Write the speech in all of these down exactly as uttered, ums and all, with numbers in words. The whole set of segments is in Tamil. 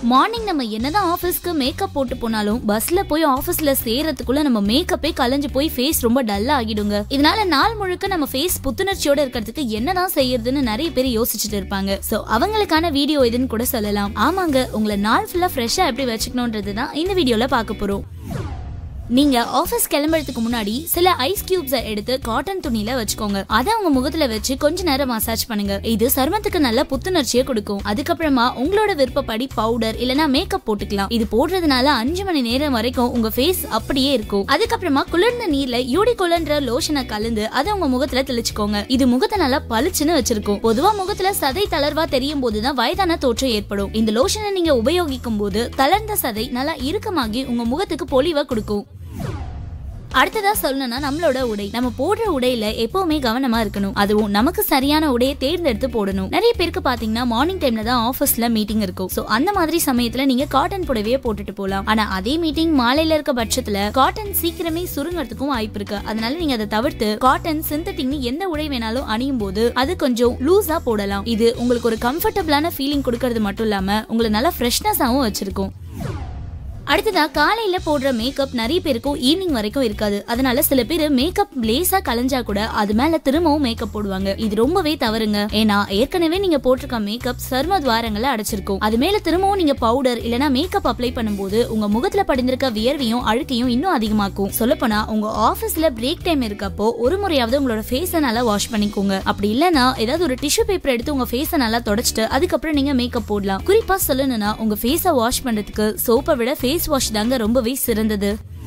மார்னிங் நம்ம என்னதான் ஆபீஸ்க்கு மேக்கப் போட்டு போனாலும் பஸ்ல போய் ஆபீஸ்ல சேரத்துக்குள்ள நம்ம மேக்கப்பே கலைஞ்சு போய் ஃபேஸ் ரொம்ப டல்லா ஆகிடுங்க. இதனால நாள் முழுக்க நம்ம ஃபேஸ் புத்துணர்ச்சியோட இருக்கிறதுக்கு என்னதான் செய்யறதுன்னு நிறைய பேர் யோசிச்சுட்டு இருப்பாங்க. சோ அவங்களுக்கான வீடியோ இதுன்னு கூட சொல்லலாம். ஆமாங்க, உங்களை நாள் ஃபுல்லா ஃப்ரெஷ்ஷா எப்படி வச்சுக்கணும்ன்றதுதான் இந்த வீடியோல பார்க்க போறோம். நீங்க ஆபீஸ் கிளம்புறதுக்கு முன்னாடி சில ஐஸ் கியூப்ஸை எடுத்து காட்டன் துணியில வச்சுக்கோங்க. அதை உங்க முகத்துல வச்சு கொஞ்ச நேரம் மசாஜ் பண்ணுங்க. இது சருமத்துக்கு நல்ல புத்துணர்ச்சியை கொடுக்கும். அதுக்கப்புறமா உங்களோட விருப்பப்படி பவுடர் இல்லனா மேக்கப் போட்டுக்கலாம். இது போடுறதுனால அஞ்சு மணி நேரம் வரைக்கும் உங்க ஃபேஸ் அப்படியே இருக்கும். அதுக்கப்புறமா குளிர்ந்த நீர்ல யூடிகோலன்ற லோஷனை கலந்து அதை உங்க முகத்துல தெளிச்சுக்கோங்க. இது முகத்தை நல்லா பளிச்சுன்னு வச்சிருக்கும். பொதுவா முகத்துல சதை தளர்வா தெரியும் போதுதான் வயதான தோற்றம் ஏற்படும். இந்த லோஷனை நீங்க உபயோகிக்கும் போது தளர்ந்த சதை நல்லா இறுக்கமாகி உங்க முகத்துக்கு பொலிவை கொடுக்கும். அடுத்ததா சொல்லணும்னா நம்மளோட உடை. நம்ம போடுற உடையில எப்பவுமே கவனமா இருக்கணும். அதுவும் நமக்கு சரியான உடையை தேர்ந்தெடுத்து போடணும். நிறைய பேருக்கு பாத்தீங்கன்னா மார்னிங் டைம்ல தான் ஆபீஸ்ல மீட்டிங் இருக்கும். சோ அந்த மாதிரி சமயத்துல நீங்க காட்டன் புடவையே போட்டுட்டு போலாம். ஆனா அதே மீட்டிங் மாலையில இருக்க பட்சத்துல காட்டன் சீக்கிரமே சுருங்கறதுக்கும் வாய்ப்பு இருக்கு. அதனால நீங்க அதை தவிர்த்து காட்டன் சிந்தட்டிக்னு எந்த உடை வேணாலும் அணியும் போது அது கொஞ்சம் லூஸா போடலாம். இது உங்களுக்கு ஒரு கம்ஃபர்டபிளான ஃபீலிங் கொடுக்கறது மட்டும் இல்லாம உங்களை நல்லா ஃப்ரெஷ்னஸாவும் வச்சிருக்கும். அடுத்ததா காலையில போடுற மேக்கப் நிறைய பேருக்கும் ஈவினிங் வரைக்கும் இருக்காது. அதனால சில பேர் மேக்கப் லேசா கலைஞ்சா கூட அது மேல திரும்பவும் மேக்கப் போடுவாங்க. இது ரொம்பவே தவறுங்க. ஏன்னா ஏற்கனவே நீங்க போட்டிருக்க மேக்கப் சர்ம துவாரங்களை அடைச்சிருக்கும். அது மேல திரும்பவும் நீங்க பவுடர் இல்லனா மேக்கப் அப்ளை பண்ணும்போது உங்க முகத்துல படிந்திருக்க வியர்வையும் அழுக்கையும் இன்னும் அதிகமாக்கும். சொல்லப்போனா உங்க ஆபீஸ்ல பிரேக் டைம் இருக்கப்போ ஒரு முறையாவது உங்களோட ஃபேஸை நல்லா வாஷ் பண்ணிக்கோங்க. அப்படி இல்லனா ஏதாவது ஒரு டிஷ்யூ பேப்பர் எடுத்து உங்க ஃபேஸை நல்லா தொடச்சிட்டு அதுக்கப்புறம் நீங்க மேக்கப் போடலாம். குறிப்பா சொல்லணும்னா உங்க ஃபேஸை வாஷ் பண்றதுக்கு சோப்பை விட ஃபேஸ் வாஷ் தாங்க ரொம்பவே சிறந்தது.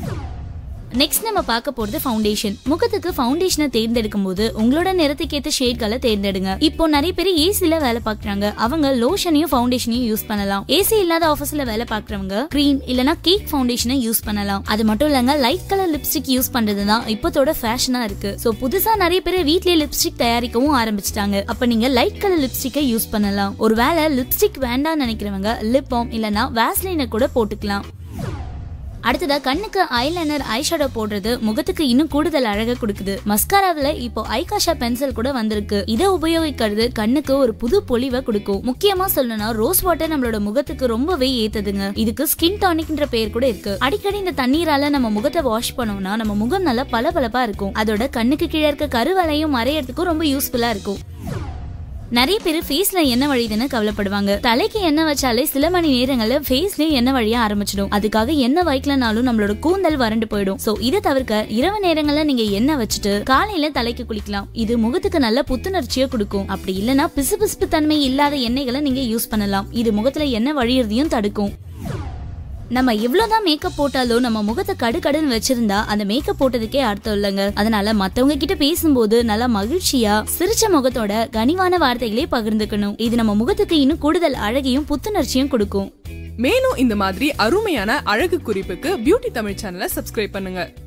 நெக்ஸ்ட் நம்ம பார்க்க போறது ஃபவுண்டேஷன். முகத்துக்கு ஃபவுண்டேஷனை தேர்ந்தெடுக்கும் போது உங்களோட நிறத்துக்கு ஏற்ற ஷேட்களை தேர்ந்தெடுங்க. இப்போ நிறைய பேர் ஏசில வேலை பார்க்கறாங்க. அவங்க லோஷனையும் ஃபவுண்டேஷனையும் யூஸ் பண்ணலாம். ஏசி இல்லாத ஆபீஸ்ல வேலை பார்க்கறவங்க கிரீம் இல்லனா கேக் ஃபவுண்டேஷனை யூஸ் பண்ணலாம். அது மட்டும் இல்லங்க, லைட் கலர் லிப்ஸ்டிக் யூஸ் பண்றதுதான் இப்போதோட ஃபேஷனா இருக்கு. சோ புதுசா நிறைய பேர் வீட்லயே லிப்ஸ்டிக் தயாரிக்கவும் ஆரம்பிச்சிட்டாங்க. அப்ப நீங்க லைட் கலர் லிப்ஸ்டிக்கை யூஸ் பண்ணலாம். ஒருவேளை லிப்ஸ்டிக் வேண்டாம்னு நினைக்கிறவங்க லிப் பாம் இல்லனா வாஸ்லினை கூட போட்டுக்கலாம். அடுத்ததா கண்ணுக்கு ஐலைனர் ஐஷேடோ போடுறது முகத்துக்கு இன்னும் கூடுதல் அழக கொடுக்குது. மஸ்காராவில இப்போ ஐகாஷா பென்சில் கூட வந்திருக்கு. இதை உபயோகிக்கிறது கண்ணுக்கு ஒரு புது பொலிவை கொடுக்கும். முக்கியமா சொல்லணும்னா ரோஸ் வாட்டர் நம்மளோட முகத்துக்கு ரொம்பவே ஏத்ததுங்க. இதுக்கு ஸ்கின் டானிக்ன்ற பேர் கூட இருக்கு. அடிக்கடி இந்த தண்ணீரால நம்ம முகத்தை வாஷ் பண்ணோம்னா நம்ம முகம் நல்லா பளபளப்பா இருக்கும். அதோட கண்ணுக்கு கீழே இருக்க கருவளையும் மறையறதுக்கும் ரொம்ப யூஸ்ஃபுல்லா இருக்கும். நிறைய பேர் ஃபேஸ்ல என்ன வழியுதுன்னு கவலைப்படுவாங்க. தலைக்கு எண்ணெய் வச்சாலே சில மணி நேரங்கள்ல ஃபேஸ்லயே எண்ணெய் வழியா ஆரம்பிச்சிடும். அதுக்காக எண்ணெய் வைக்கலனாலும் நம்மளோட கூந்தல் வறண்டு போயிடும். சோ இதை தவிர்க்க இரவு நேரங்கள்ல நீங்க எண்ணெய் வச்சுட்டு காலையில தலைக்கு குளிக்கலாம். இது முகத்துக்கு நல்ல புத்துணர்ச்சியை கொடுக்கும். அப்படி இல்லனா பிசு பிசுப்பு தன்மை இல்லாத எண்ணெய்களை நீங்க யூஸ் பண்ணலாம். இது முகத்துல எண்ணெய் வழியறதையும் தடுக்கும். நம்ம எவ்வளவுதான் மேக்கப் போட்டாலும் நம்ம முகத்தை கடுகடுன்னு வச்சிருந்தா அந்த மேக்கப் போட்டதுக்கே அர்த்தம் இல்லைங்க. அதனால மத்தவங்க கிட்ட பேசும்போது நல்லா மகிழ்ச்சியா சிரிச்ச முகத்தோட கனிவான வார்த்தைகளே பகிர்ந்துக்கணும். இது நம்ம முகத்துக்கு இன்னும் கூடுதல் அழகையும் புத்துணர்ச்சியும் கொடுக்கும். மேலும் இந்த மாதிரி அருமையான அழகு குறிப்புக்கு பியூட்டி தமிழ் சேனலை சப்ஸ்கிரைப் பண்ணுங்க.